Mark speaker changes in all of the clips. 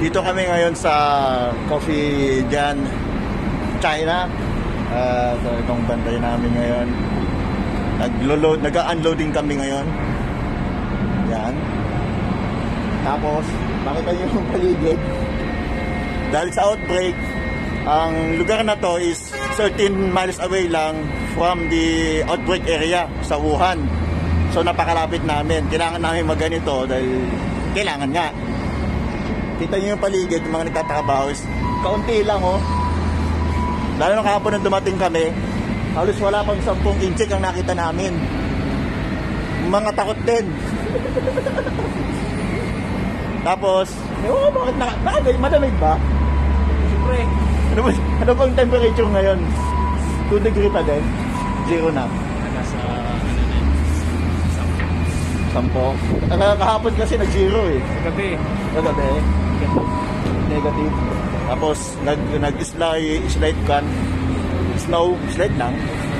Speaker 1: Dito kami ngayon sa Coffee Jan, China. Itong bantay namin ngayon. Nag-unloading kami ngayon. Yan. Tapos, makita nyo yung paligid. Dahil sa outbreak, ang lugar na to is 13 miles away lang from the outbreak area sa Wuhan. So napakalapit namin. Kailangan namin magganito dahil kailangan nga. Kita nyo yung paligid, yung mga nagtatrabaho is kaunti lang oh. Lalo na kahapon nung dumating kami, halos wala pang 10 inchik ang nakita namin. Mga takot din. Tapos, bakit malamig ba?
Speaker 2: Siyempre.
Speaker 1: Ano bang temperature ngayon? 2 degree pa din? 0 na?
Speaker 2: Nasa
Speaker 1: 10. Kahapon kasi nag-0 eh.
Speaker 2: gabi.
Speaker 1: Kagabi. Negative. Tapos nag-slide kan. Snow, slide lang.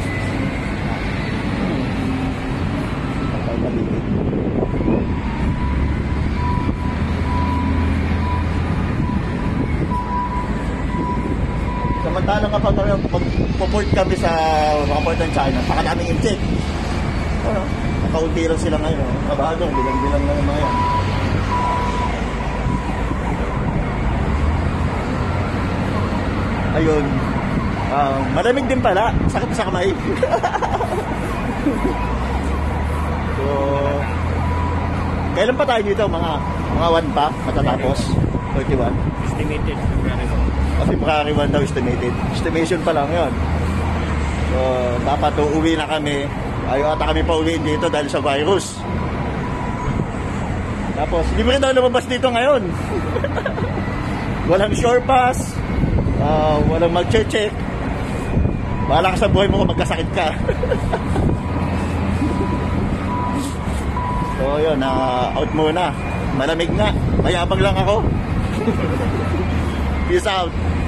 Speaker 1: Samantalang kapag mag-port kami sa mga port ng China, saka daming incheck. Ano? Nakaunti lang sila ngayon. Kabado, bilang-bilang lang yung mga yan. Ayun. Malamig din pala. Sakit sa kamay. So, kailan pa tayo dito? Mga 1 pa matatapos? 31?
Speaker 2: Estimated February 1.
Speaker 1: Kasi February 1 daw estimated. Estimation pa lang yun. So, dapat uuwi na kami. Ayaw ata kami pa uwiin dito dahil sa virus. Tapos, libre daw lumabas dito ngayon. Walang shore pass. Walang mag-check. Bahala ka sa buhay mo kung magkasakit ka. So yun, out muna. Malamig nga. Mayabang lang ako. Peace out.